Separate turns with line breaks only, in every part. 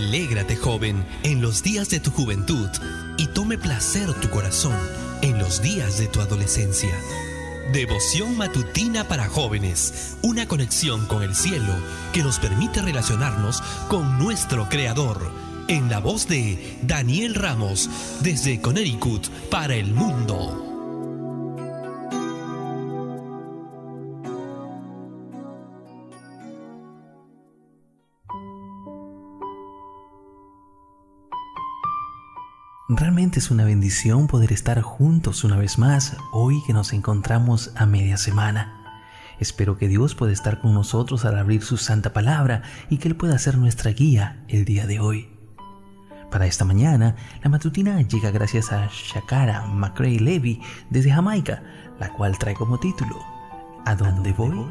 Alégrate, joven, en los días de tu juventud, y tome placer tu corazón en los días de tu adolescencia. Devoción matutina para jóvenes, una conexión con el cielo que nos permite relacionarnos con nuestro Creador. En la voz de Daniel Ramos, desde Connecticut para el mundo.
Realmente es una bendición poder estar juntos una vez más, hoy que nos encontramos a media semana. Espero que Dios pueda estar con nosotros al abrir su santa palabra y que Él pueda ser nuestra guía el día de hoy. Para esta mañana, la matutina llega gracias a Shakara McCrae Levy desde Jamaica, la cual trae como título ¿A dónde voy?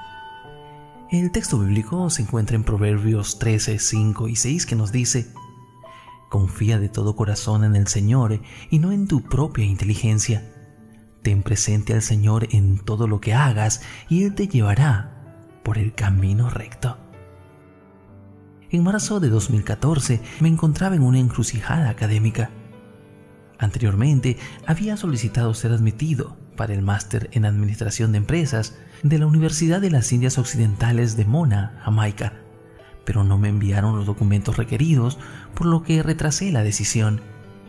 El texto bíblico se encuentra en Proverbios 13, 5 y 6 que nos dice: confía de todo corazón en el Señor y no en tu propia inteligencia. Ten presente al Señor en todo lo que hagas y Él te llevará por el camino recto. En marzo de 2014 me encontraba en una encrucijada académica. Anteriormente había solicitado ser admitido para el máster en Administración de Empresas de la Universidad de las Indias Occidentales de Mona, Jamaica, pero no me enviaron los documentos requeridos, por lo que retrasé la decisión.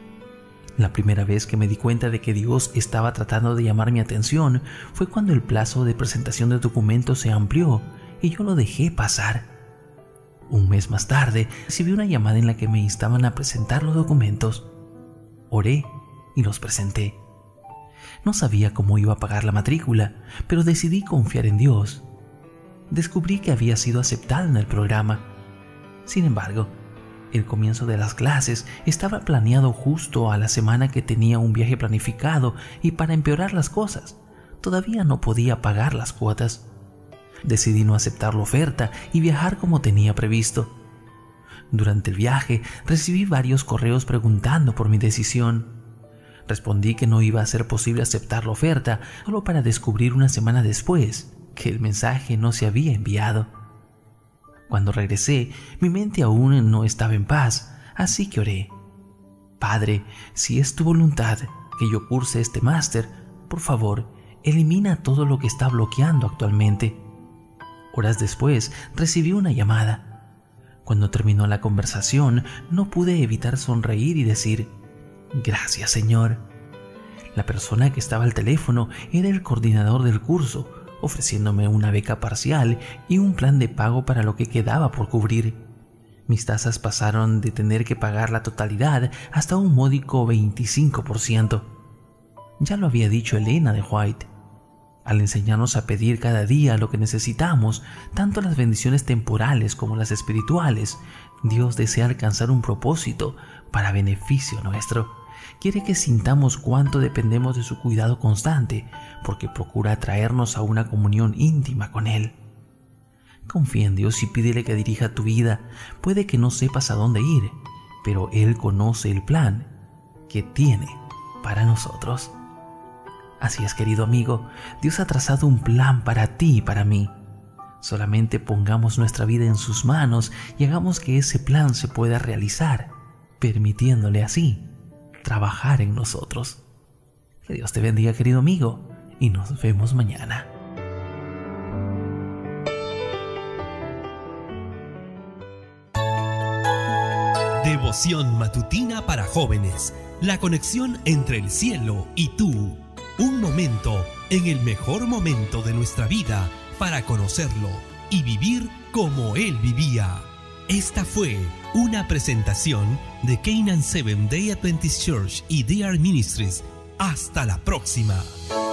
La primera vez que me di cuenta de que Dios estaba tratando de llamar mi atención fue cuando el plazo de presentación de documentos se amplió y yo lo dejé pasar. Un mes más tarde recibí una llamada en la que me instaban a presentar los documentos. Oré y los presenté. No sabía cómo iba a pagar la matrícula, pero decidí confiar en Dios. Descubrí que había sido aceptado en el programa. Sin embargo, el comienzo de las clases estaba planeado justo a la semana que tenía un viaje planificado y, para empeorar las cosas, todavía no podía pagar las cuotas. Decidí no aceptar la oferta y viajar como tenía previsto. Durante el viaje recibí varios correos preguntando por mi decisión. Respondí que no iba a ser posible aceptar la oferta, solo para descubrir una semana después que el mensaje no se había enviado. Cuando regresé, mi mente aún no estaba en paz, así que oré: Padre, si es tu voluntad que yo curse este máster, por favor, elimina todo lo que está bloqueando actualmente. Horas después, recibí una llamada. Cuando terminó la conversación, no pude evitar sonreír y decir: gracias, Señor. La persona que estaba al teléfono era el coordinador del curso, ofreciéndome una beca parcial y un plan de pago para lo que quedaba por cubrir. Mis tasas pasaron de tener que pagar la totalidad hasta un módico 25%. Ya lo había dicho Elena de White. Al enseñarnos a pedir cada día lo que necesitamos, tanto las bendiciones temporales como las espirituales, Dios desea alcanzar un propósito para beneficio nuestro. Quiere que sintamos cuánto dependemos de su cuidado constante, porque procura atraernos a una comunión íntima con Él. Confía en Dios y pídele que dirija tu vida. Puede que no sepas a dónde ir, pero Él conoce el plan que tiene para nosotros. Así es, querido amigo, Dios ha trazado un plan para ti y para mí. Solamente pongamos nuestra vida en sus manos y hagamos que ese plan se pueda realizar, permitiéndole así trabajar en nosotros. Que Dios te bendiga, querido amigo, y nos vemos mañana.
Devoción matutina para jóvenes. La conexión entre el cielo y tú. Un momento en el mejor momento de nuestra vida para conocerlo y vivir como Él vivía. Esta fue una presentación de Canaan Seventh Day Adventist Church y DR Ministries. Hasta la próxima.